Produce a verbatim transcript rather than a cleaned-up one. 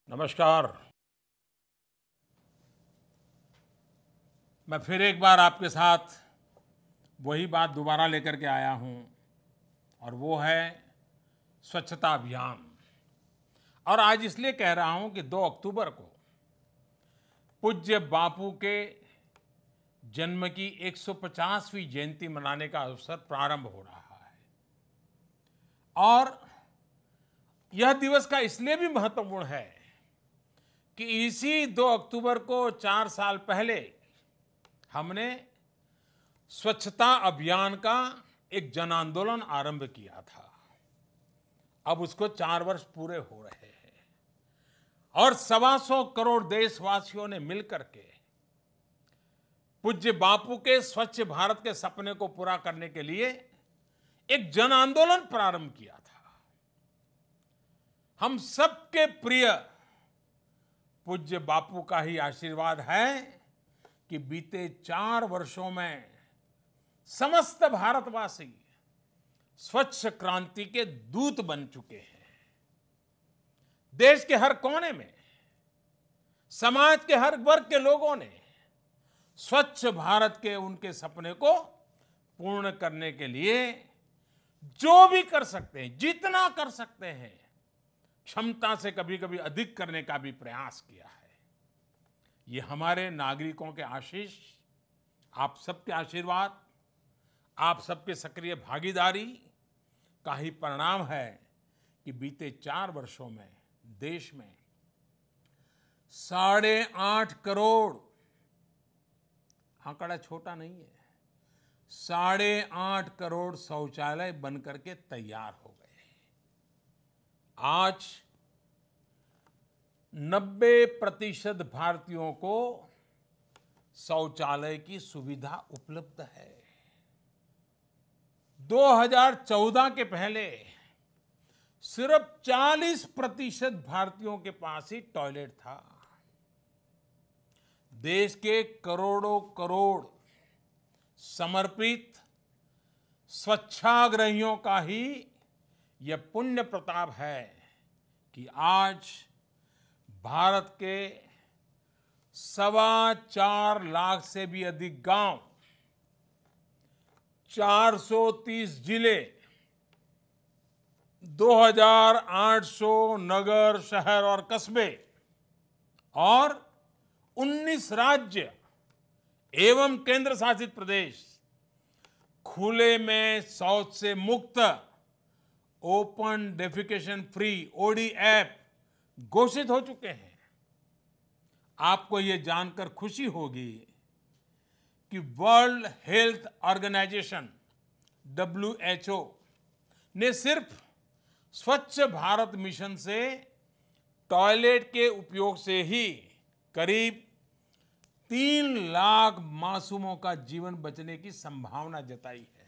नमस्कार। मैं फिर एक बार आपके साथ वही बात दोबारा लेकर के आया हूं और वो है स्वच्छता अभियान। और आज इसलिए कह रहा हूं कि दो अक्टूबर को पूज्य बापू के जन्म की एक सौ पचासवीं जयंती मनाने का अवसर प्रारंभ हो रहा है। और यह दिवस का इसलिए भी महत्वपूर्ण है कि इसी दो अक्टूबर को चार साल पहले हमने स्वच्छता अभियान का एक जन आंदोलन आरंभ किया था। अब उसको चार वर्ष पूरे हो रहे हैं और सवा सौ करोड़ देशवासियों ने मिलकर के पूज्य बापू के स्वच्छ भारत के सपने को पूरा करने के लिए एक जन आंदोलन प्रारंभ किया था। हम सबके प्रिय पूज्य बापू का ही आशीर्वाद है कि बीते चार वर्षों में समस्त भारतवासी स्वच्छ क्रांति के दूत बन चुके हैं। देश के हर कोने में समाज के हर वर्ग के लोगों ने स्वच्छ भारत के उनके सपने को पूर्ण करने के लिए जो भी कर सकते हैं, जितना कर सकते हैं, क्षमता से कभी कभी अधिक करने का भी प्रयास किया है। ये हमारे नागरिकों के आशीष, आप सबके आशीर्वाद, आप सबके सक्रिय भागीदारी का ही परिणाम है कि बीते चार वर्षों में देश में साढ़े आठ करोड़, आंकड़ा छोटा नहीं है, साढ़े आठ करोड़ शौचालय बनकर के तैयार हो गए। आज नब्बे प्रतिशत भारतीयों को शौचालय की सुविधा उपलब्ध है। दो हज़ार चौदह के पहले सिर्फ चालीस प्रतिशत भारतीयों के पास ही टॉयलेट था। देश के करोड़ों करोड़ समर्पित स्वच्छाग्रहियों का ही यह पुण्य प्रताप है कि आज भारत के सवा चार लाख से भी अधिक गांव, चार सौ तीस जिले, दो हज़ार आठ सौ नगर, शहर और कस्बे और उन्नीस राज्य एवं केंद्र शासित प्रदेश खुले में शौच से मुक्त ओपन डेफिकेशन फ्री ओडीएफ घोषित हो चुके हैं। आपको यह जानकर खुशी होगी कि World Health Organization W H O ने सिर्फ स्वच्छ भारत मिशन से टॉयलेट के उपयोग से ही करीब तीन लाख मासूमों का जीवन बचने की संभावना जताई है।